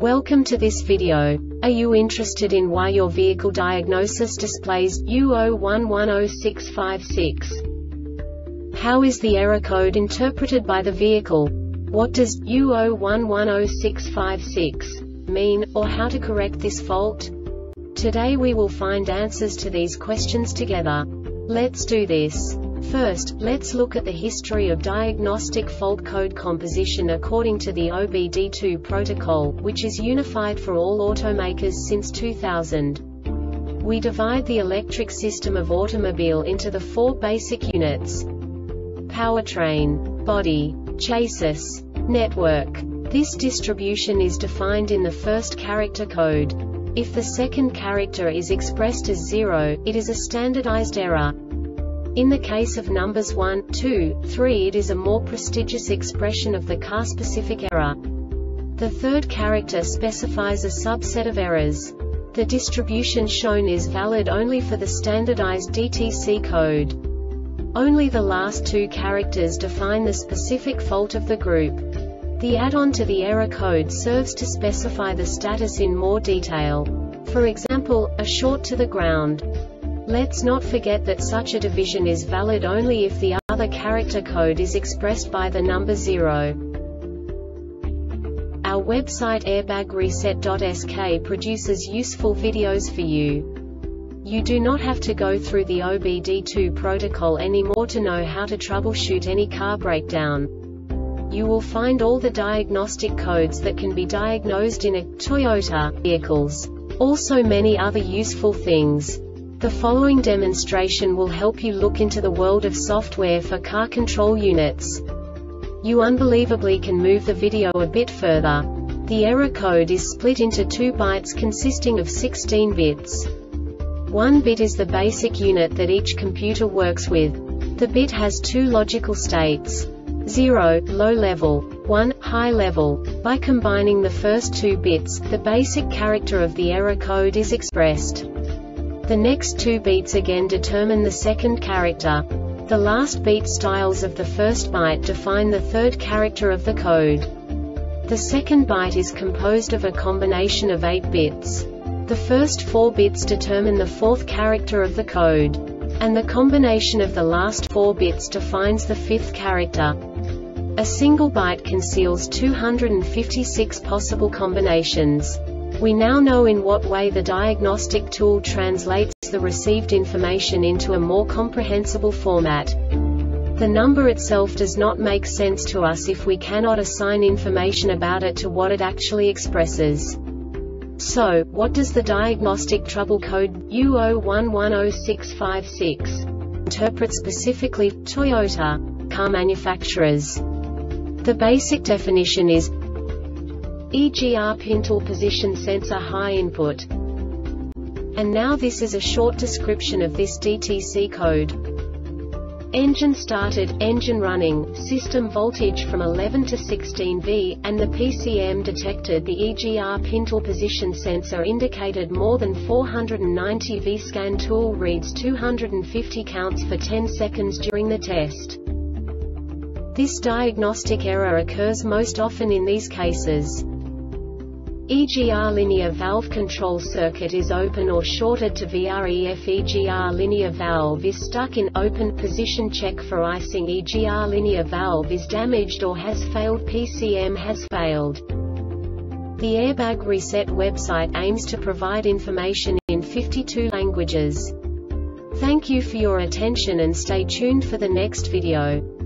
Welcome to this video. Are you interested in why your vehicle diagnosis displays U01106556? How is the error code interpreted by the vehicle? What does U01106556 mean, or how to correct this fault? Today we will find answers to these questions together. Let's do this. First, let's look at the history of diagnostic fault code composition according to the OBD2 protocol, which is unified for all automakers since 2000. We divide the electric system of automobile into the four basic units: powertrain, body, chassis, network. This distribution is defined in the first character code. If the second character is expressed as 0, it is a standardized error. In the case of numbers 1, 2, 3, it is a more prestigious expression of the car-specific error. The third character specifies a subset of errors. The distribution shown is valid only for the standardized DTC code. Only the last two characters define the specific fault of the group. The add-on to the error code serves to specify the status in more detail. For example, a short to the ground. Let's not forget that such a division is valid only if the other character code is expressed by the number 0. Our website airbagreset.sk produces useful videos for you. You do not have to go through the OBD2 protocol anymore to know how to troubleshoot any car breakdown. You will find all the diagnostic codes that can be diagnosed in a Toyota vehicles. Also many other useful things. The following demonstration will help you look into the world of software for car control units. You unbelievably can move the video a bit further. The error code is split into 2 bytes consisting of 16 bits. 1 bit is the basic unit that each computer works with. The bit has 2 logical states: 0, low level, 1, high level. By combining the first 2 bits, the basic character of the error code is expressed. The next 2 beats again determine the second character. The last beat styles of the first byte define the third character of the code. The second byte is composed of a combination of 8 bits. The first 4 bits determine the fourth character of the code. And the combination of the last 4 bits defines the fifth character. A single byte conceals 256 possible combinations. We now know in what way the diagnostic tool translates the received information into a more comprehensible format. The number itself does not make sense to us if we cannot assign information about it to what it actually expresses. So, what does the diagnostic trouble code U01106556 interpret specifically for Toyota car manufacturers? The basic definition is EGR pin tool position sensor high input. And now this is a short description of this DTC code. Engine started, engine running, system voltage from 11 to 16 V, and the PCM detected the EGR pin tool position sensor indicated more than 490 V. Scan tool reads 250 counts for 10 seconds during the test. This diagnostic error occurs most often in these cases: EGR linear valve control circuit is open or shorted to VREF. EGR linear valve is stuck in open position. Check for icing. EGR linear valve is damaged or has failed. PCM has failed. The Airbag Reset website aims to provide information in 52 languages. Thank you for your attention and stay tuned for the next video.